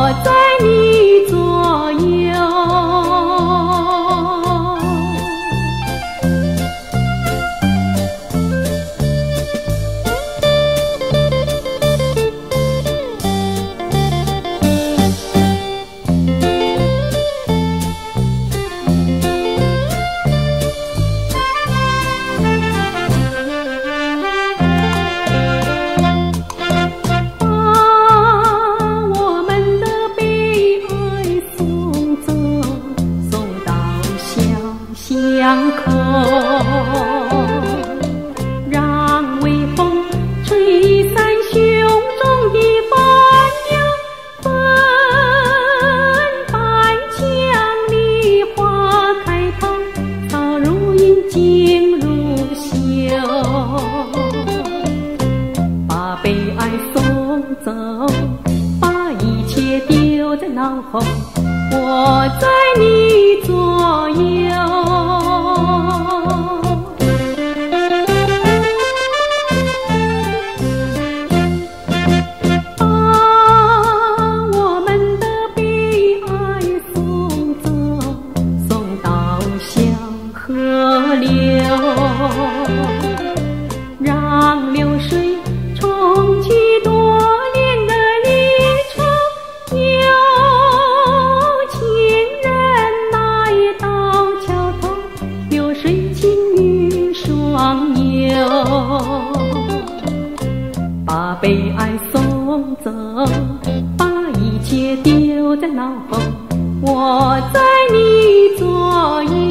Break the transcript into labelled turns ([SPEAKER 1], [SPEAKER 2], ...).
[SPEAKER 1] 我在你左右。巷口，让微风吹散胸中的烦忧，分半墙梨花开头，草如茵，景如绣，把悲哀送走，把一切丢在脑后，我在你左右。河流，让流水冲去多年的离愁，有情人来到桥头，流水轻于双游，把悲哀送走，把一切丢在脑后，我在你左右。